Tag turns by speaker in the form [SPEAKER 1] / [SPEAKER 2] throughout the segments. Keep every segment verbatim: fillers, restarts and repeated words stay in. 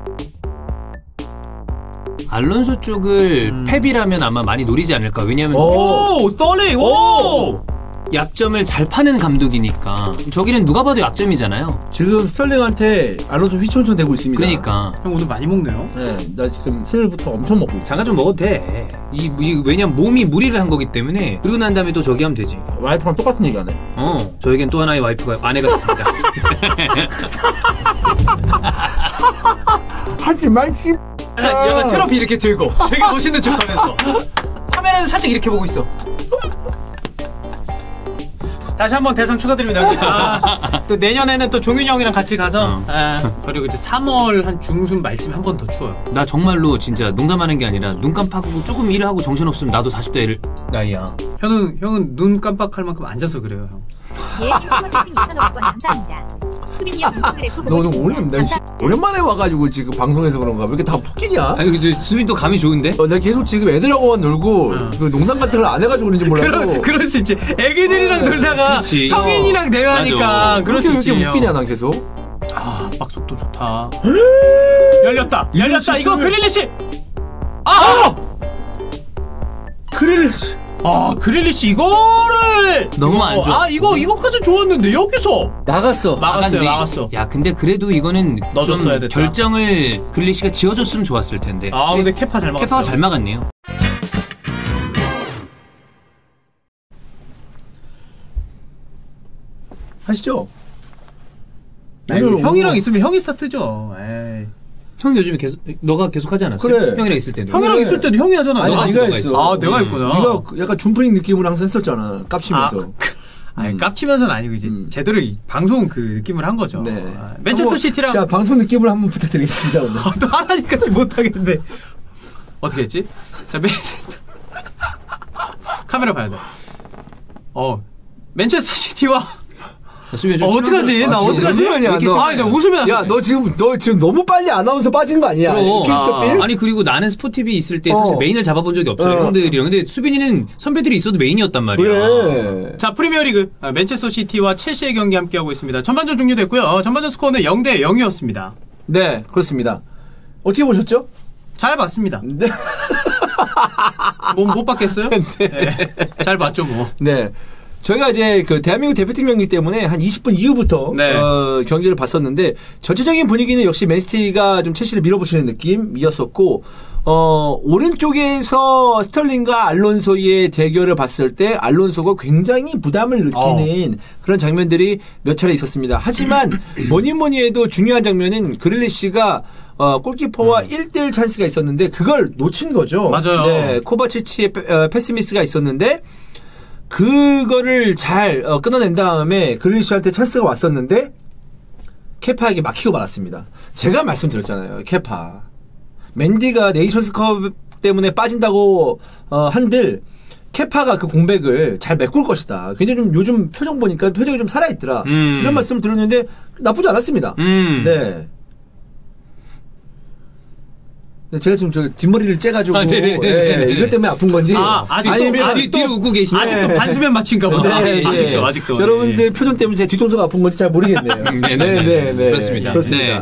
[SPEAKER 1] 알론소 쪽을 음. 펩이라면 아마 많이 노리지 않을까. 왜냐하면
[SPEAKER 2] 오! 스털링! 오!
[SPEAKER 1] 약점을 잘 파는 감독이니까. 저기는 누가 봐도 약점이잖아요.
[SPEAKER 3] 지금 스털링한테 알론소 휘청휘청 대고 있습니다.
[SPEAKER 1] 그러니까
[SPEAKER 2] 형 오늘 많이 먹네요.
[SPEAKER 3] 네, 나 지금 수요일부터 엄청 먹고 있어.
[SPEAKER 1] 잠깐 좀 먹어도 돼. 이, 이 왜냐면 몸이 무리를 한 거기 때문에. 그리고 난 다음에 또 저기 하면 되지.
[SPEAKER 3] 와이프랑 똑같은 얘기하네.
[SPEAKER 1] 어, 저에겐 또 하나의 와이프가 아내가 됐습니다.
[SPEAKER 3] 하지 말지.
[SPEAKER 2] 약간 트로피 이렇게 들고 되게 멋있는 척하면서 카메라는 살짝 이렇게 보고 있어. 다시 한번 대상 축하드립니다. 아, 또 내년에는 또 종윤이 형이랑 같이 가서 어. 아, 그리고 이제 삼월 한 중순 말쯤 한 번 더 추워요.
[SPEAKER 1] 나 정말로 진짜 농담하는 게 아니라 눈 깜빡하고 조금 일을 하고 정신없으면 나도 사십 대 나이야.
[SPEAKER 2] 형은 형은 눈 깜빡할 만큼 앉아서 그래요, 형.
[SPEAKER 4] 예, 이천 원 감사합니다. 수빈이 형 인스그래프 보고
[SPEAKER 3] 너는 오늘 나 오랜만에 와가지고 지금 방송에서 그런가 왜 이렇게 다 웃기냐?
[SPEAKER 1] 아니 그 수빈 또 감이 좋은데?
[SPEAKER 3] 어, 내가 계속 지금 애들하고만 놀고
[SPEAKER 2] 어.
[SPEAKER 3] 그 농담 같은 걸 안 해가지고 그런지 몰라도.
[SPEAKER 2] 그럴, 그럴 수 있지. 애기들이랑 어, 놀다가 그치. 성인이랑 대화하니까 그럴 수 있지.
[SPEAKER 3] 왜 이렇게 웃기냐 난 계속.
[SPEAKER 2] 아, 박속도 좋다. 열렸다. 열렸다. 이거 그릴리시. 아!
[SPEAKER 3] 그릴리시.
[SPEAKER 2] 아, 그릴리시 이거를
[SPEAKER 1] 너무
[SPEAKER 2] 이거,
[SPEAKER 1] 안 좋아.
[SPEAKER 2] 아, 이거 이거까지 좋았는데 여기서
[SPEAKER 3] 나갔어.
[SPEAKER 2] 막았어요. 막았어.
[SPEAKER 1] 야, 근데 그래도 이거는
[SPEAKER 2] 넣어줬어야
[SPEAKER 1] 좀
[SPEAKER 2] 됐다.
[SPEAKER 1] 결정을 글리시가 지어줬으면 좋았을 텐데.
[SPEAKER 2] 아, 근데 케파 잘 막았어요.
[SPEAKER 1] 케파가 잘 막았네요.
[SPEAKER 3] 하시죠.
[SPEAKER 2] 아니, 형이랑 있으면 형이 스타트죠. 에이.
[SPEAKER 1] 형 요즘에 계속 너가 계속 하지 않았어?
[SPEAKER 3] 그래.
[SPEAKER 1] 형이랑 있을 때도.
[SPEAKER 2] 형이랑
[SPEAKER 3] 그래.
[SPEAKER 2] 있을 때도 형이 하잖아.
[SPEAKER 3] 아니,
[SPEAKER 2] 너가
[SPEAKER 3] 네가
[SPEAKER 2] 있어,
[SPEAKER 3] 했어.
[SPEAKER 2] 아, 내가 했구나.
[SPEAKER 3] 네가 약간 준프링 느낌으로 항상 했었잖아. 깝치면서.
[SPEAKER 2] 아, 아니, 깝치면서는 아니고 이제
[SPEAKER 3] 음.
[SPEAKER 2] 제대로 이 방송 그 느낌을 한 거죠.
[SPEAKER 3] 네.
[SPEAKER 2] 아, 맨체스터
[SPEAKER 3] 한번,
[SPEAKER 2] 시티랑
[SPEAKER 3] 자, 방송 느낌을 한번 부탁드리겠습니다. 오늘.
[SPEAKER 2] 아, 또 하나니까 못 하겠는데. 어떻게 했지? 자, 맨체스터 카메라 봐야 돼. 어, 맨체스터 시티와
[SPEAKER 1] 어,
[SPEAKER 2] 어떡하지? 나 어떡하지? 아니, 나 웃으면
[SPEAKER 3] 야, 너 지금 너 지금 너무 빨리 아나운서 빠진 거 아니야?
[SPEAKER 1] 아, 아니 그리고 나는 스포티비 있을 때 사실
[SPEAKER 3] 어.
[SPEAKER 1] 메인을 잡아본 적이 없어요.
[SPEAKER 3] 어.
[SPEAKER 1] 형들이랑. 근데 수빈이는 선배들이 있어도 메인이었단 말이야.
[SPEAKER 3] 그래.
[SPEAKER 2] 자, 프리미어리그 아, 맨체스터 시티와 첼시의 경기 함께하고 있습니다. 전반전 종료됐고요. 어, 전반전 스코어는 영 대 영이었습니다.
[SPEAKER 3] 네, 그렇습니다. 어떻게 보셨죠?
[SPEAKER 2] 잘 봤습니다.
[SPEAKER 3] 네.
[SPEAKER 2] 뭐 못 봤겠어요?
[SPEAKER 3] 네.
[SPEAKER 2] 네. 잘 봤죠, 뭐.
[SPEAKER 3] 네. 저희가 이제 그 대한민국 대표팀 경기 때문에 한 이십 분 이후부터
[SPEAKER 2] 네.
[SPEAKER 3] 어, 경기를 봤었는데 전체적인 분위기는 역시 맨시티가 좀 첼시를 밀어붙이는 느낌이었었고 어, 오른쪽에서 스털링과 알론소의 대결을 봤을 때 알론소가 굉장히 부담을 느끼는 어. 그런 장면들이 몇 차례 있었습니다. 하지만 뭐니 뭐니 해도 중요한 장면은 그릴리시가 어, 골키퍼와 음. 일 대 일 찬스가 있었는데 그걸 놓친 거죠.
[SPEAKER 2] 맞아요.
[SPEAKER 3] 네, 코바치치의 어, 패스미스가 있었는데 그거를 잘 어, 끊어낸 다음에 그릴리시한테 찬스가 왔었는데 케파에게 막히고 말았습니다. 제가 말씀드렸잖아요. 케파. 맨디가 네이션스컵 때문에 빠진다고 어, 한들 케파가 그 공백을 잘 메꿀 것이다. 굉장히 좀 요즘 표정 보니까 표정이 좀 살아있더라.
[SPEAKER 1] 음.
[SPEAKER 3] 이런 말씀을 드렸는데 나쁘지 않았습니다.
[SPEAKER 1] 음.
[SPEAKER 3] 네. 제가 지금 저 뒷머리를 째가지고
[SPEAKER 1] 아,
[SPEAKER 3] 예, 예, 이것 때문에 아픈 건지
[SPEAKER 2] 아, 아직도,
[SPEAKER 3] 아니면
[SPEAKER 1] 아직 뒤로 웃고 계시네.
[SPEAKER 2] 아직도 반수면 맞춘가 보다.
[SPEAKER 3] 네, 네.
[SPEAKER 2] 아직도 아직도.
[SPEAKER 3] 여러분들
[SPEAKER 2] 네.
[SPEAKER 3] 표정 때문에 제 뒤통수가 아픈 건지 잘 모르겠네요.
[SPEAKER 1] 네, 네, 네, 네. 그렇습니다.
[SPEAKER 3] 그렇습니다.
[SPEAKER 1] 네.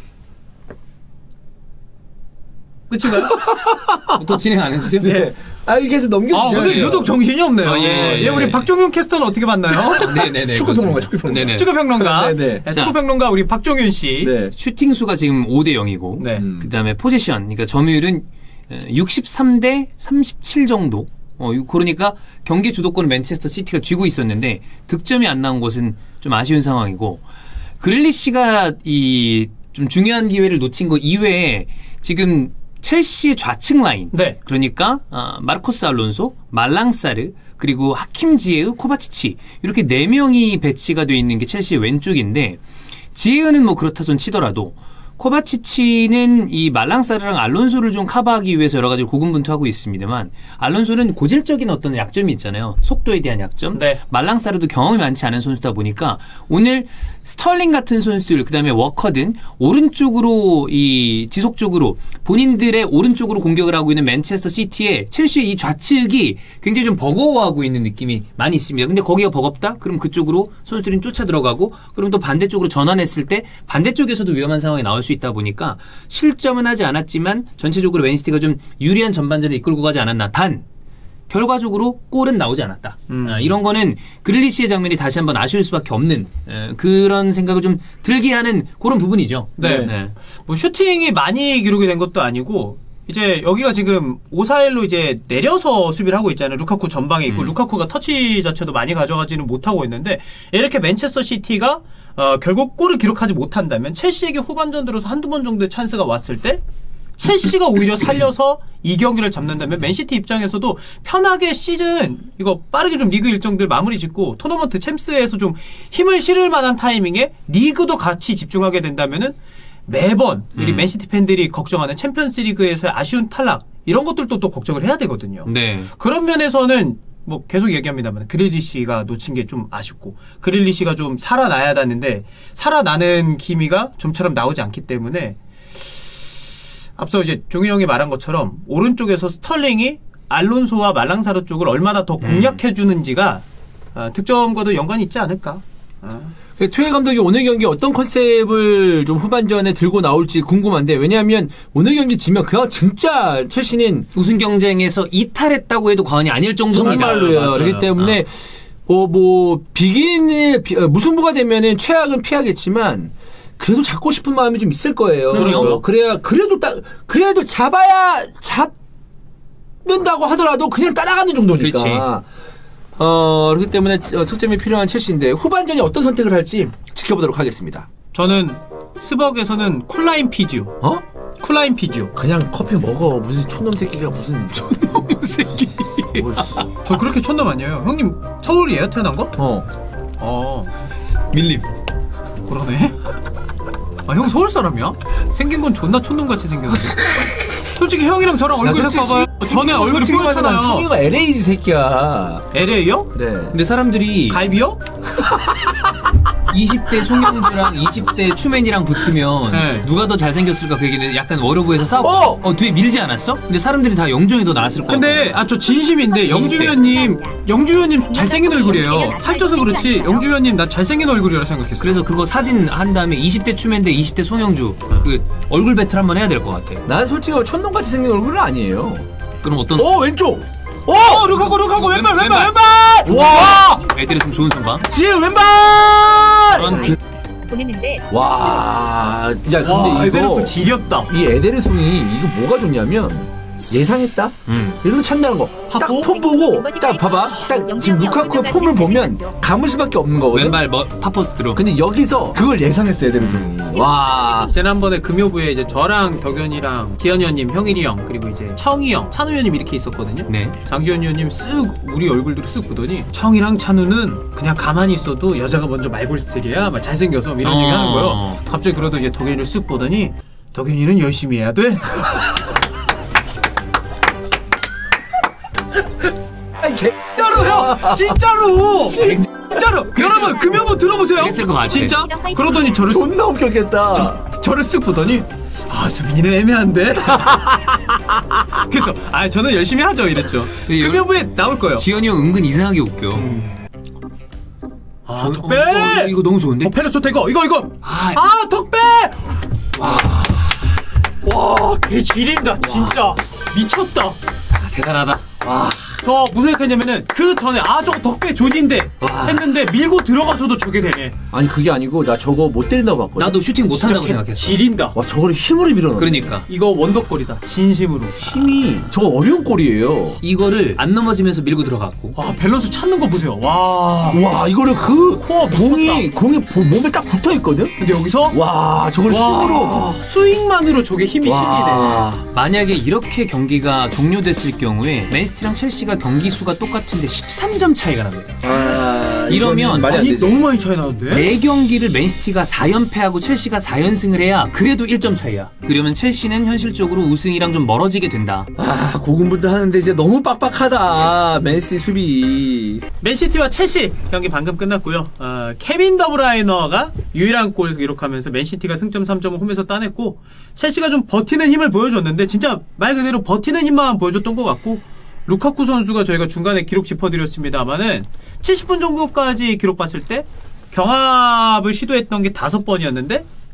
[SPEAKER 2] 끝인가요?
[SPEAKER 1] 더 진행 안 해주세요?
[SPEAKER 3] 네. 아, 이렇게 해서 넘겨주셔야
[SPEAKER 2] 아, 오늘
[SPEAKER 3] 돼요.
[SPEAKER 2] 유독 정신이 없네요.
[SPEAKER 1] 아, 예, 예,
[SPEAKER 2] 예, 우리
[SPEAKER 1] 예.
[SPEAKER 2] 박종윤 캐스터는 어떻게 봤나요?
[SPEAKER 1] 네네네.
[SPEAKER 3] 축구평론가, 축구평론가.
[SPEAKER 1] 네네.
[SPEAKER 2] 축구평론가.
[SPEAKER 3] 네네.
[SPEAKER 2] 네, 축구평론가 우리 박종윤 씨.
[SPEAKER 3] 네.
[SPEAKER 1] 슈팅 수가 지금 오 대 영이고,
[SPEAKER 2] 네.
[SPEAKER 1] 음. 그 다음에 포지션, 그러니까 점유율은 육십삼 대 삼십칠 정도. 어, 그러니까 경기 주도권을 맨체스터 시티가 쥐고 있었는데 득점이 안 나온 것은 좀 아쉬운 상황이고, 그릴리시가 이 좀 중요한 기회를 놓친 거 이외에 지금 첼시의 좌측 라인,
[SPEAKER 2] 네.
[SPEAKER 1] 그러니까 어, 마르코스 알론소, 말랑사르, 그리고 하킴 지에흐, 코바치치 이렇게 네 명이 배치가 되어 있는 게 첼시의 왼쪽인데 지에흐는 뭐 그렇다 손 치더라도 코바치치는 이 말랑사르랑 알론소를 좀 커버하기 위해서 여러 가지 고군분투하고 있습니다만 알론소는 고질적인 어떤 약점이 있잖아요. 속도에 대한 약점.
[SPEAKER 2] 네.
[SPEAKER 1] 말랑사르도 경험이 많지 않은 선수다 보니까 오늘 스털링 같은 선수들 그다음에 워커든 오른쪽으로 이 지속적으로 본인들의 오른쪽으로 공격을 하고 있는 맨체스터 시티의 첼시의 이 좌측이 굉장히 좀 버거워하고 있는 느낌이 많이 있습니다. 근데 거기가 버겁다? 그럼 그쪽으로 선수들이 쫓아 들어가고 그럼 또 반대쪽으로 전환했을 때 반대쪽에서도 위험한 상황이 나올 수 수 있다 보니까 실점은 하지 않았지만 전체적으로 맨시티가 좀 유리한 전반전을 이끌고 가지 않았나. 단 결과적으로 골은 나오지 않았다.
[SPEAKER 2] 음.
[SPEAKER 1] 아, 이런 거는 그릴리시의 장면이 다시 한번 아쉬울 수밖에 없는 에, 그런 생각을 좀 들게 하는 그런 부분이죠.
[SPEAKER 2] 네.
[SPEAKER 1] 네.
[SPEAKER 2] 뭐 슈팅이 많이 기록이 된 것도 아니고 이제 여기가 지금 오 사 일로 이제 내려서 수비를 하고 있잖아요. 루카쿠 전방에 있고
[SPEAKER 1] 음.
[SPEAKER 2] 루카쿠가 터치 자체도 많이 가져가지는 못하고 있는데 이렇게 맨체스터 시티가 어, 결국 골을 기록하지 못한다면 첼시에게 후반전 들어서 한두 번 정도의 찬스가 왔을 때 첼시가 오히려 살려서 이 경기를 잡는다면 맨시티 입장에서도 편하게 시즌 이거 빠르게 좀 리그 일정들 마무리 짓고 토너먼트 챔스에서 좀 힘을 실을 만한 타이밍에 리그도 같이 집중하게 된다면은 매번 우리
[SPEAKER 1] 음.
[SPEAKER 2] 맨시티 팬들이 걱정하는 챔피언스리그에서의 아쉬운 탈락 이런 것들도 또 걱정을 해야 되거든요.
[SPEAKER 1] 네.
[SPEAKER 2] 그런 면에서는 뭐 계속 얘기합니다만 그릴리시가 놓친 게 좀 아쉽고 그릴리시가 좀 살아나야 하는데 살아나는 기미가 좀처럼 나오지 않기 때문에 앞서 이제 종윤 형이 말한 것처럼 오른쪽에서 스털링이 알론소와 말랑사르 쪽을 얼마나 더 공략해 주는지가 어, 득점과도 연관이 있지 않을까. 어.
[SPEAKER 3] 투엘 감독이 오늘 경기 어떤 컨셉을 좀 후반전에 들고 나올지 궁금한데 왜냐하면 오늘 경기 지면 그냥 진짜 첼시는
[SPEAKER 1] 우승 경쟁에서 이탈했다고 해도 과언이 아닐 정도입니다.
[SPEAKER 3] 정말로요.
[SPEAKER 2] 맞아요.
[SPEAKER 3] 그렇기 때문에 어, 뭐 비긴의 비, 어, 무승부가 되면은 최악은 피하겠지만 그래도 잡고 싶은 마음이 좀 있을 거예요.
[SPEAKER 1] 그럼요.
[SPEAKER 3] 어, 그래야 그래도 딱 그래도 잡아야 잡는다고 하더라도 그냥 따라가는 정도니까.
[SPEAKER 1] 그렇지.
[SPEAKER 3] 어, 그렇기 때문에 석점이 필요한 첼시인데 후반전에 어떤 선택을 할지 지켜보도록 하겠습니다.
[SPEAKER 2] 저는 스벅에서는 쿨라인 피지오.
[SPEAKER 3] 어?
[SPEAKER 2] 쿨라인 피지오.
[SPEAKER 3] 그냥 커피 먹어. 무슨 촌놈 새끼가 무슨 촌놈 새끼.
[SPEAKER 2] 저 그렇게 촌놈 아니에요. 형님 서울이에요? 태어난 거?
[SPEAKER 3] 어.
[SPEAKER 2] 어.
[SPEAKER 1] 밀림.
[SPEAKER 2] 그러네. 아, 형 서울 사람이야? 생긴 건 존나 촌놈같이 생겼는데. 솔직히 형이랑 저랑 얼굴 색 봐봐요. 전에 얼굴이 뿌옇잖아요.
[SPEAKER 3] 성희가 엘에이지 새끼야.
[SPEAKER 2] 엘에이요?
[SPEAKER 3] 그래.
[SPEAKER 1] 근데 사람들이
[SPEAKER 2] 갈비요?
[SPEAKER 1] 이십 대 송영주랑 이십 대 추맨이랑 붙으면
[SPEAKER 2] 네.
[SPEAKER 1] 누가 더 잘생겼을까 그 얘기는 약간 워러브에서 싸우고
[SPEAKER 3] 어!
[SPEAKER 1] 어, 뒤에 밀지 않았어? 근데 사람들이 다 영종이 더 나았을 것 같아.
[SPEAKER 2] 근데 아 저 진심인데 영주위원님 영주위원님 잘생긴 얼굴이에요. 살쪄서 그렇지 영주위원님 나 잘생긴 얼굴이라 생각했어.
[SPEAKER 1] 그래서 그거 사진 한 다음에 이십 대 추맨 대 이십 대 송영주 그 얼굴 배틀 한번 해야 될 것 같아.
[SPEAKER 3] 난 솔직히 촌놈같이 생긴 얼굴은 아니에요.
[SPEAKER 1] 그럼 어떤
[SPEAKER 3] 어 왼쪽.
[SPEAKER 2] 어, 어 룩하고 룩하고 왼발 왼발
[SPEAKER 1] 왼발.
[SPEAKER 2] 왼발. 와
[SPEAKER 1] 애들했으면 좋은 선방.
[SPEAKER 2] 지금 왼발.
[SPEAKER 1] 그런 드...
[SPEAKER 4] 보냈는데
[SPEAKER 3] 와, 야 근데
[SPEAKER 2] 와,
[SPEAKER 3] 이거
[SPEAKER 2] 에데르송 지렸다.
[SPEAKER 3] 이 에데르송이 이거 뭐가 좋냐면 예상했다.
[SPEAKER 1] 음.
[SPEAKER 3] 이런 찬다는 거. 딱
[SPEAKER 2] 하고?
[SPEAKER 3] 폼 보고 딱 봐봐. 딱 지금 루카쿠의 폼을 보면 감을 수밖에 없는 거거든.
[SPEAKER 1] 왼발 뭐, 파포스트로.
[SPEAKER 3] 근데 여기서 그걸 예상했어 에데르송이. 와.
[SPEAKER 2] 지난번에 금요부에 이제 저랑 덕현이랑 지현이 형님, 형일이 형 그리고 이제 청이 형, 찬우 형님 이렇게 있었거든요.
[SPEAKER 1] 네.
[SPEAKER 2] 장지현 형님 쓱 우리 얼굴들을 쓱 보더니 청이랑 찬우는 그냥 가만히 있어도 여자가 먼저 말볼 스타일이야. 막 잘생겨서 이런
[SPEAKER 1] 어.
[SPEAKER 2] 얘기 하는 거예요. 갑자기 그러다 이제 덕현이를 쓱 보더니 덕현이는 열심히 해야 돼. 아니 진짜로요. 진짜로. 진짜로. 여러분 금요부 들어보세요.
[SPEAKER 1] 그랬을 것 같아.
[SPEAKER 2] 진짜. 그러더니 저를 쓱
[SPEAKER 3] 존나 웃겼겠다.
[SPEAKER 2] 저, 저를 쓱 보더니 아 수빈이는 애매한데. 그래서 아 저는 열심히 하죠 이랬죠.
[SPEAKER 1] 근데
[SPEAKER 2] 금요부에 나올 거예요.
[SPEAKER 1] 지현이 형 은근 이상하게 웃겨.
[SPEAKER 2] 아
[SPEAKER 1] 저-
[SPEAKER 2] 덕배.
[SPEAKER 1] 어, 어, 이거 너무 좋은데?
[SPEAKER 2] 어 펠레 좋다 이거 이거 이거.
[SPEAKER 1] 아,
[SPEAKER 2] 아 덕배. 와와개 지린다 진짜 미쳤다.
[SPEAKER 1] 아, 대단하다.
[SPEAKER 2] 저 무슨 생각했냐면은 그 전에 아 저거 덕배 존인데 했는데 밀고 들어가서도 저게 되네.
[SPEAKER 3] 아니 그게 아니고 나 저거 못 때린다고 봤거든.
[SPEAKER 1] 나도 슈팅 못한다고
[SPEAKER 2] 진짜
[SPEAKER 1] 생각했어.
[SPEAKER 2] 지린다.
[SPEAKER 3] 와 저거를 힘으로 밀어넣어.
[SPEAKER 1] 그러니까
[SPEAKER 2] 이거 원더골이다 진심으로.
[SPEAKER 3] 힘이 저거 어려운 골이에요.
[SPEAKER 1] 이거를 안 넘어지면서 밀고 들어갔고.
[SPEAKER 2] 아 밸런스 찾는 거 보세요. 와.
[SPEAKER 3] 와 이거를 그
[SPEAKER 2] 코어
[SPEAKER 3] 공이 공이 보- 몸에 딱 붙어 있거든.
[SPEAKER 2] 근데 여기서
[SPEAKER 3] 와 저걸 힘으로.
[SPEAKER 2] 와, 스윙만으로 저게 힘이 실리네.
[SPEAKER 3] 와.
[SPEAKER 1] 만약에 이렇게 경기가 종료됐을 경우에 맨시티랑 첼시가 경기 수가 똑같은데 십삼 점 차이가 납니다.
[SPEAKER 3] 아,
[SPEAKER 1] 이러면
[SPEAKER 3] 이건 말이 안
[SPEAKER 2] 아니
[SPEAKER 3] 되지.
[SPEAKER 2] 너무 많이 차이 나는데?
[SPEAKER 1] 네 경기를 맨시티가 사 연패하고 첼시가 사 연승을 해야 그래도 일 점 차이야. 그러면 첼시는 현실적으로 우승이랑 좀 멀어지게 된다.
[SPEAKER 3] 아 고군분투하는데 이제 너무 빡빡하다 맨시티 수비.
[SPEAKER 2] 맨시티와 첼시 경기 방금 끝났고요. 어, 케빈 더브라이너가 유일한 골을 기록하면서 맨시티가 승점 삼 점을 홈에서 따냈고 첼시가 좀 버티는 힘을 보여줬는데 진짜 말 그대로 버티는 힘만 보여줬던 것 같고 루카쿠 선수가 저희가 중간에 기록 짚어드렸습니다만은 칠십 분 정도까지 기록 봤을 때 경합을 시도했던 게 다섯 번이었는데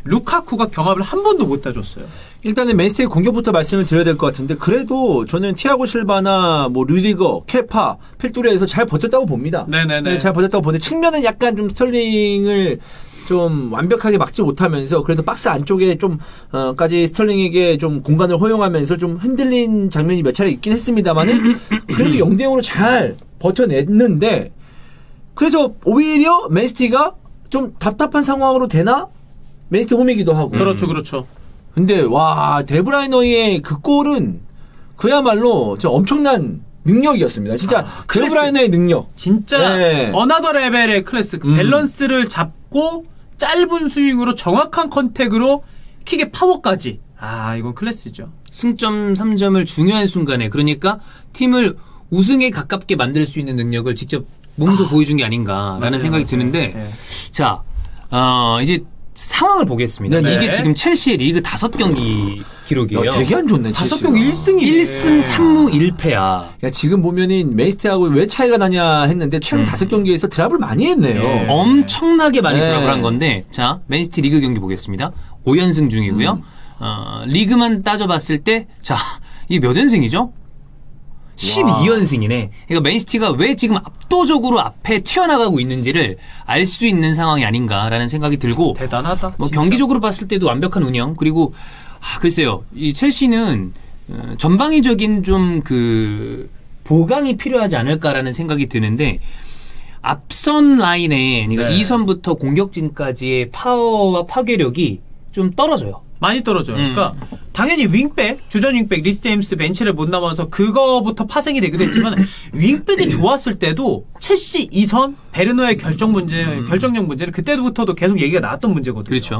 [SPEAKER 2] 루카쿠가 경합을 한 번도 못 따줬어요.
[SPEAKER 3] 일단은 맨시티의 공격부터 말씀을 드려야 될 것 같은데 그래도 저는 티아고 실바나 뭐 류디거, 케파, 필두레에서 잘 버텼다고 봅니다.
[SPEAKER 2] 네네네.
[SPEAKER 3] 네, 잘 버텼다고 보는데 측면은 약간 좀 스털링을 좀 완벽하게 막지 못하면서 그래도 박스 안쪽에 좀 어까지 스털링에게 좀 공간을 허용하면서 좀 흔들린 장면이 몇 차례 있긴 했습니다만은 그래도 영 대 영으로 잘 버텨냈는데 그래서 오히려 맨시티가 좀 답답한 상황으로 되나? 맨시티 홈이기도 하고.
[SPEAKER 2] 그렇죠, 그렇죠.
[SPEAKER 3] 근데 와 데브라이너의 그 골은 그야말로 저 엄청난 능력이었습니다. 진짜
[SPEAKER 2] 아, 클래스.
[SPEAKER 3] 데브라이너의 능력.
[SPEAKER 2] 진짜
[SPEAKER 3] 네.
[SPEAKER 2] 어나더 레벨의 클래스. 그
[SPEAKER 3] 음.
[SPEAKER 2] 밸런스를 잡고 짧은 스윙으로 정확한 컨택으로 킥의 파워까지. 아, 이건 클래스죠.
[SPEAKER 1] 승점 삼 점을 중요한 순간에 그러니까 팀을 우승에 가깝게 만들 수 있는 능력을 직접 몸소 아, 보여준 게 아닌가라는
[SPEAKER 2] 맞아요,
[SPEAKER 1] 생각이
[SPEAKER 2] 맞아요.
[SPEAKER 1] 드는데
[SPEAKER 2] 네.
[SPEAKER 1] 자 이제 상황을 보겠습니다.
[SPEAKER 3] 네네.
[SPEAKER 1] 이게 지금 첼시의 리그 다섯 경기 기록이에요.
[SPEAKER 3] 야, 되게 안 좋네.
[SPEAKER 2] 다섯
[SPEAKER 3] 첼시가.
[SPEAKER 2] 경기 일 승이
[SPEAKER 1] 일 승 삼 무 일 패야.
[SPEAKER 3] 야, 지금 보면은 맨시티하고 왜 차이가 나냐 했는데 최근
[SPEAKER 1] 음.
[SPEAKER 3] 다섯 경기에서 드랍을 많이 했네요.
[SPEAKER 2] 네.
[SPEAKER 1] 엄청나게 많이
[SPEAKER 3] 네.
[SPEAKER 1] 드랍을 한 건데 자 맨시티 리그 경기 보겠습니다. 오 연승 중이고요.
[SPEAKER 3] 음.
[SPEAKER 1] 어, 리그만 따져봤을 때 자 이게 몇 연승이죠? 십이 연승이네. 그러니까 맨시티가 왜 지금 압도적으로 앞에 튀어나가고 있는지를 알 수 있는 상황이 아닌가라는 생각이 들고
[SPEAKER 2] 대단하다.
[SPEAKER 1] 뭐
[SPEAKER 2] 진짜.
[SPEAKER 1] 경기적으로 봤을 때도 완벽한 운영 그리고 아, 글쎄요 이 첼시는 어, 전방위적인 좀 그 보강이 필요하지 않을까라는 생각이 드는데 앞선 라인에 그러니까
[SPEAKER 2] 네.
[SPEAKER 1] 이 선부터 공격진까지의 파워와 파괴력이 좀 떨어져요.
[SPEAKER 2] 많이 떨어져요.
[SPEAKER 1] 음.
[SPEAKER 2] 그러니까 당연히 윙백, 주전 윙백, 리스 제임스 벤치를 못 남아서 그거부터 파생이 되기도 했지만 윙백이 좋았을 때도 첼시 이 선, 베르너의 결정 문제,
[SPEAKER 1] 음.
[SPEAKER 2] 결정력 문제는 그때부터도 계속 얘기가 나왔던 문제거든요.
[SPEAKER 1] 그렇죠.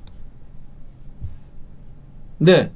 [SPEAKER 3] 네.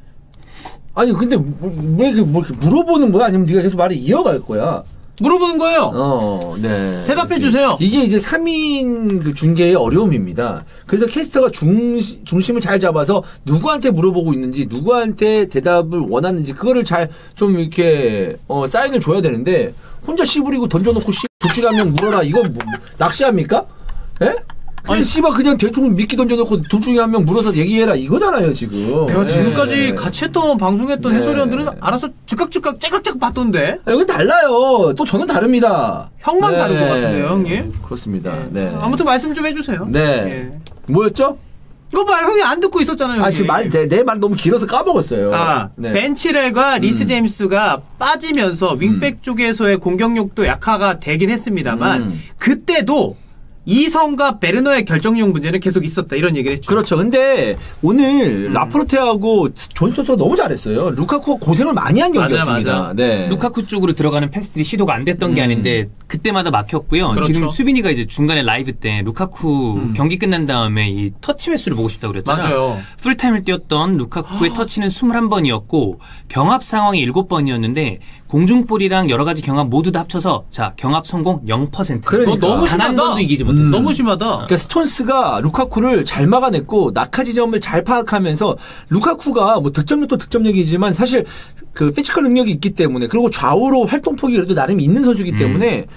[SPEAKER 3] 아니 근데 왜 이렇게 뭐 이렇게 물어보는 거야? 아니면 네가 계속 말을 이어갈 거야?
[SPEAKER 2] 물어보는 거예요.
[SPEAKER 3] 어, 네.
[SPEAKER 2] 대답해 주세요.
[SPEAKER 3] 이게 이제 삼 인 그 중계의 어려움입니다. 그래서 캐스터가 중, 중심을 잘 잡아서 누구한테 물어보고 있는지, 누구한테 대답을 원하는지, 그거를 잘 좀 이렇게, 어, 사인을 줘야 되는데, 혼자 씨부리고 던져놓고 씨, 둘 중에 한 명 물어라. 이건 뭐, 낚시합니까? 예? 아니, 씨발, 그냥 대충 미끼 던져놓고 둘 중에 한 명 물어서 얘기해라. 이거잖아요, 지금.
[SPEAKER 2] 내가
[SPEAKER 3] 네.
[SPEAKER 2] 지금까지 같이 했던, 방송했던
[SPEAKER 3] 네.
[SPEAKER 2] 해설위원들은 알아서 즉각즉각 째깍째깍 봤던데.
[SPEAKER 3] 아, 이건 달라요. 또 저는 다릅니다.
[SPEAKER 2] 형만 다른 것 같은데요, 형님?
[SPEAKER 3] 그렇습니다. 네.
[SPEAKER 2] 아무튼 말씀 좀 해주세요.
[SPEAKER 3] 네.
[SPEAKER 2] 예.
[SPEAKER 3] 뭐였죠?
[SPEAKER 2] 이거 봐, 형이 안 듣고 있었잖아요.
[SPEAKER 3] 아,
[SPEAKER 2] 형님.
[SPEAKER 3] 지금 말, 내 말 너무 길어서 까먹었어요.
[SPEAKER 2] 아,
[SPEAKER 3] 네.
[SPEAKER 2] 벤치렐과 리스
[SPEAKER 3] 음.
[SPEAKER 2] 제임스가 빠지면서 윙백 쪽에서의 공격력도 약화가 되긴 했습니다만
[SPEAKER 3] 음.
[SPEAKER 2] 그때도 이성과 베르너의 결정력 문제는 계속 있었다 이런 얘기를 했죠.
[SPEAKER 3] 그렇죠. 근데 오늘
[SPEAKER 2] 음.
[SPEAKER 3] 라포르테하고 존스가 너무 잘했어요. 루카쿠가 고생을 많이 한
[SPEAKER 2] 맞아요,
[SPEAKER 3] 경기였습니다.
[SPEAKER 2] 맞아요.
[SPEAKER 3] 네.
[SPEAKER 1] 루카쿠 쪽으로 들어가는 패스들이 시도가 안 됐던 게
[SPEAKER 3] 음.
[SPEAKER 1] 아닌데 그때마다 막혔고요.
[SPEAKER 2] 그렇죠.
[SPEAKER 1] 지금 수빈이가 이제 중간에 라이브 때 루카쿠
[SPEAKER 2] 음.
[SPEAKER 1] 경기 끝난 다음에 이 터치 횟수를 보고 싶다고 그랬잖아요.
[SPEAKER 2] 맞아요.
[SPEAKER 1] 풀타임을 뛰었던 루카쿠의 터치는 이십일 번이었고 경합 상황이 일곱 번이었는데 공중볼이랑 여러 가지 경합 모두 다 합쳐서 자 경합 성공 영 퍼센트.
[SPEAKER 3] 그러니까.
[SPEAKER 2] 너 너무
[SPEAKER 1] 단 한
[SPEAKER 2] 심하다.
[SPEAKER 1] 번도 이기지 못했다.
[SPEAKER 3] 음.
[SPEAKER 2] 너무 심하다.
[SPEAKER 3] 그러니까 스톤스가 루카쿠를 잘 막아냈고 낙하 지점을 잘 파악하면서 루카쿠가 뭐 득점력도 득점력이지만 사실 그 피지컬 능력이 있기 때문에 그리고 좌우로 활동폭이 그래도 나름 있는 선수이기
[SPEAKER 1] 음.
[SPEAKER 3] 때문에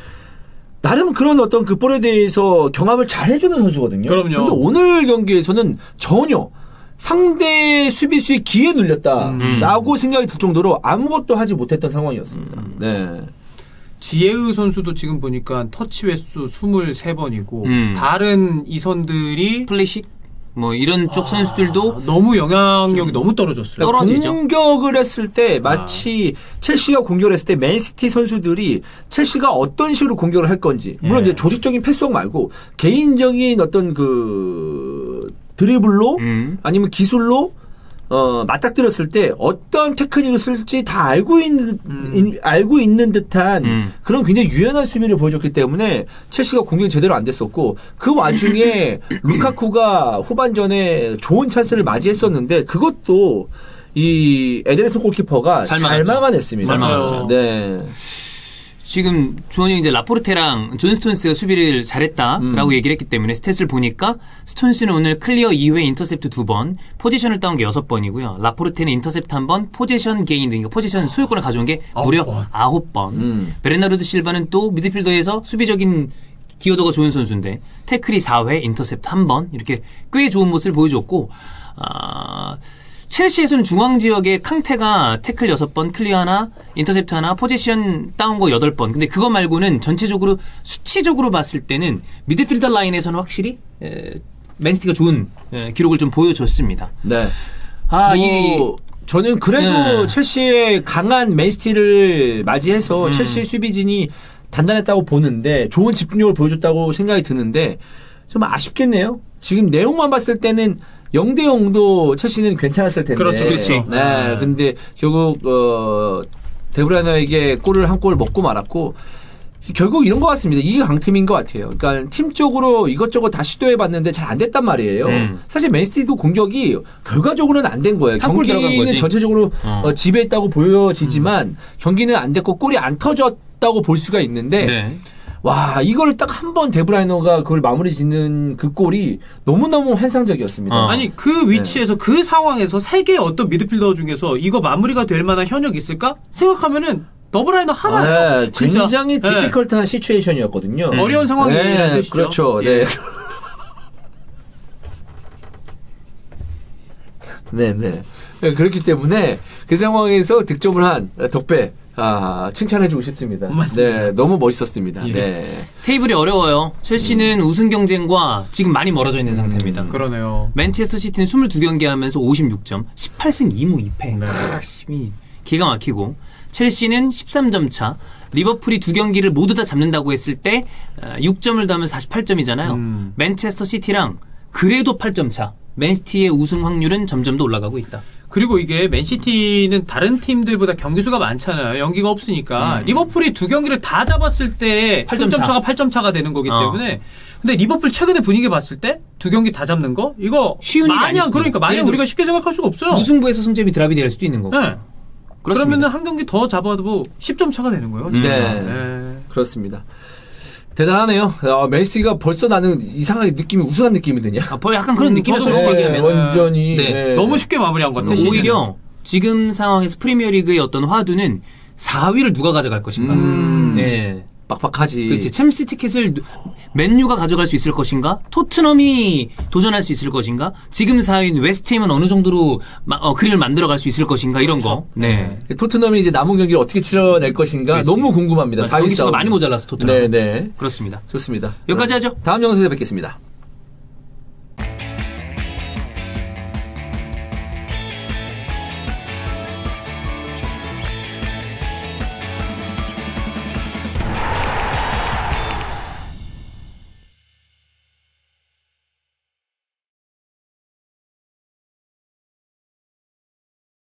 [SPEAKER 3] 나름 그런 어떤 그 볼에 대해서 경합을 잘 해주는 선수거든요.
[SPEAKER 2] 그럼요.
[SPEAKER 3] 근데 오늘 경기에서는 전혀 상대 수비수의 기에 눌렸다라고
[SPEAKER 1] 음.
[SPEAKER 3] 생각이 들 정도로 아무것도 하지 못했던 상황이었습니다.
[SPEAKER 1] 음.
[SPEAKER 3] 네.
[SPEAKER 2] 지에우 선수도 지금 보니까 터치 횟수 이십삼 번이고
[SPEAKER 1] 음.
[SPEAKER 2] 다른 이선들이
[SPEAKER 1] 플래식 뭐 이런 쪽 선수들도
[SPEAKER 2] 너무 영향력이 너무 떨어졌어요.
[SPEAKER 1] 떨어- 떨어지죠.
[SPEAKER 3] 공격을 했을 때 마치 첼시가 공격을 했을 때 맨시티 선수들이 첼시가 어떤 식으로 공격을 할 건지 물론
[SPEAKER 2] 예.
[SPEAKER 3] 이제 조직적인 패스워크 말고 개인적인 어떤 그 드리블로
[SPEAKER 1] 음.
[SPEAKER 3] 아니면 기술로 어, 맞닥뜨렸을 때 어떤 테크닉을 쓸지 다 알고 있는
[SPEAKER 2] 음.
[SPEAKER 3] 이- 알고 있는 듯한
[SPEAKER 1] 음.
[SPEAKER 3] 그런 굉장히 유연한 수비를 보여줬기 때문에 첼시가 공격이 제대로 안 됐었고 그 와중에 루카쿠가 후반전에 좋은 찬스를 맞이했었는데 그것도 이 에데르슨 골키퍼가
[SPEAKER 1] 잘
[SPEAKER 3] 잘,
[SPEAKER 1] 막았죠.
[SPEAKER 3] 막아냈습니다.
[SPEAKER 1] 잘 막았어요.
[SPEAKER 3] 네.
[SPEAKER 1] 지금 주원이 이제 라포르테랑 존 스톤스가 수비를 잘했다라고
[SPEAKER 3] 음.
[SPEAKER 1] 얘기를 했기 때문에 스탯을 보니까 스톤스는 오늘 클리어 이 회 인터셉트 두 번, 포지션을 따온 게 여섯 번이고요. 라포르테는 인터셉트 한 번, 포지션 게인 그러니까 포지션 소유권을 가져온 게
[SPEAKER 2] 아홉
[SPEAKER 1] 무려
[SPEAKER 2] 번.
[SPEAKER 1] 아홉 번.
[SPEAKER 3] 음.
[SPEAKER 1] 베르나르도 실바는 또 미드필더에서 수비적인 기여도가 좋은 선수인데 태클이 사 회, 인터셉트 한 번 이렇게 꽤 좋은 모습을 보여줬고 아, 첼시에서는 중앙 지역에 캉테가 태클 여섯 번, 클리어 하나, 인터셉트 하나, 포지션 다운 거 여덟 번. 근데 그거 말고는 전체적으로 수치적으로 봤을 때는 미드필더 라인에서는 확실히 에, 맨시티가 좋은 에, 기록을 좀 보여줬습니다.
[SPEAKER 3] 네.
[SPEAKER 1] 아,
[SPEAKER 3] 뭐,
[SPEAKER 1] 이
[SPEAKER 3] 저는 그래도
[SPEAKER 1] 네.
[SPEAKER 3] 첼시의 강한 맨시티를 맞이해서
[SPEAKER 1] 음.
[SPEAKER 3] 첼시의 수비진이 단단했다고 보는데 좋은 집중력을 보여줬다고 생각이 드는데 좀 아쉽겠네요. 지금 내용만 봤을 때는 영 대 영도 첼시는 괜찮았을 텐데.
[SPEAKER 2] 그렇죠,
[SPEAKER 1] 그렇지.
[SPEAKER 3] 네, 근데 결국 어, 데브라이너에게 골을 한 골 먹고 말았고 결국 이런 것 같습니다. 이게 강팀인 것 같아요. 그러니까 팀적으로 이것저것 다 시도해봤는데 잘 안 됐단 말이에요.
[SPEAKER 1] 음.
[SPEAKER 3] 사실 맨시티도 공격이 결과적으로는 안 된 거예요.
[SPEAKER 1] 한골 들어간
[SPEAKER 3] 경기는
[SPEAKER 1] 거지.
[SPEAKER 3] 전체적으로
[SPEAKER 1] 어.
[SPEAKER 3] 어, 지배했다고 보여지지만 음. 경기는 안 됐고 골이 안 터졌다고 볼 수가 있는데
[SPEAKER 1] 네.
[SPEAKER 3] 와 이걸 딱 한 번 데브라이너가 그걸 마무리 짓는 그 골이 너무너무 환상적이었습니다.
[SPEAKER 1] 어.
[SPEAKER 2] 아니 그 위치에서 네. 그 상황에서 세 개의 어떤 미드필더 중에서 이거 마무리가 될 만한 현역이 있을까 생각하면은 더블라이너 하나예요.
[SPEAKER 3] 네, 굉장히
[SPEAKER 2] 네.
[SPEAKER 3] 디피컬트한 시츄에이션이었거든요.
[SPEAKER 2] 음. 어려운 상황이라는
[SPEAKER 3] 네,
[SPEAKER 2] 뜻이죠.
[SPEAKER 3] 그렇죠.
[SPEAKER 2] 예.
[SPEAKER 3] 네. 네, 네. 그렇기 때문에 그 상황에서 득점을 한 덕배 아, 칭찬해주고 싶습니다.
[SPEAKER 2] 맞습니다.
[SPEAKER 3] 네, 너무 멋있었습니다.
[SPEAKER 2] 예.
[SPEAKER 3] 네.
[SPEAKER 1] 테이블이 어려워요. 첼시는 음. 우승 경쟁과 지금 많이 멀어져 있는 상태입니다.
[SPEAKER 2] 음, 그러네요.
[SPEAKER 1] 맨체스터 시티는 이십이 경기 하면서 오십육 점, 십팔 승 이 무 이 패.
[SPEAKER 2] 네.
[SPEAKER 1] 기가 막히고 첼시는 십삼 점 차. 리버풀이 두 경기를 모두 다 잡는다고 했을 때 육 점을 더하면 사십팔 점이잖아요. 음. 맨체스터 시티랑 그래도 팔 점 차. 맨시티의 우승 확률은 점점 더 올라가고 있다.
[SPEAKER 2] 그리고 이게 맨시티는 다른 팀들보다 경기 수가 많잖아요. 연기가 없으니까. 음. 리버풀이 두 경기를 다 잡았을 때 팔 점 차가 팔 점 차가 되는 거기 때문에. 어. 근데 리버풀 최근에 분위기 봤을 때 두 경기 다 잡는 거? 이거
[SPEAKER 1] 쉬운 일이
[SPEAKER 2] 마냥 그러니까 마냥 우리가 쉽게 생각할 수가 없어요.
[SPEAKER 1] 무승부에서 승점이 드랍이 될 수도 있는 거고.
[SPEAKER 2] 네. 그러면은 한 경기 더 잡아도 십 점 차가 되는 거예요. 진짜.
[SPEAKER 3] 네. 네. 그렇습니다. 대단하네요. 어, 맨시티가 벌써 나는 이상하게 느낌이 우승한 느낌이 드냐?
[SPEAKER 1] 아, 약간 그런 음, 느낌이 솔직히
[SPEAKER 3] 네,
[SPEAKER 1] 얘기하면
[SPEAKER 3] 완전히
[SPEAKER 1] 네.
[SPEAKER 3] 네.
[SPEAKER 2] 너무 쉽게 마무리한 것 같아요.
[SPEAKER 1] 오히려 지금 상황에서 프리미어리그의 어떤 화두는 사 위를 누가 가져갈 것인가.
[SPEAKER 3] 음.
[SPEAKER 1] 네.
[SPEAKER 3] 빡빡하지.
[SPEAKER 1] 그렇지. 챔스 티켓을 맨유가 가져갈 수 있을 것인가? 토트넘이 도전할 수 있을 것인가? 지금 사 위인 웨스트햄은 어느 정도로 마, 어, 그림을 만들어갈 수 있을 것인가? 이런
[SPEAKER 2] 그렇죠.
[SPEAKER 1] 거. 네.
[SPEAKER 3] 네. 토트넘이 이제 남은 경기를 어떻게 치러낼 것인가?
[SPEAKER 1] 그렇지.
[SPEAKER 3] 너무 궁금합니다.
[SPEAKER 1] 경기 수가 많이 모자라서 토트넘.
[SPEAKER 3] 네, 네.
[SPEAKER 1] 그렇습니다.
[SPEAKER 3] 좋습니다.
[SPEAKER 1] 여기까지 하죠.
[SPEAKER 3] 다음 영상에서 뵙겠습니다.